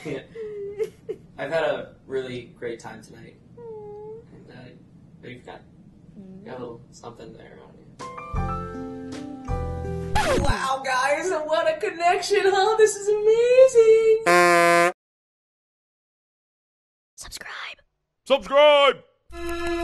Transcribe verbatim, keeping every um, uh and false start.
Yeah. I've had a really great time tonight. And uh, you've got, got a little something there on you. Wow, guys, what a connection, huh? This is amazing! Subscribe. Subscribe!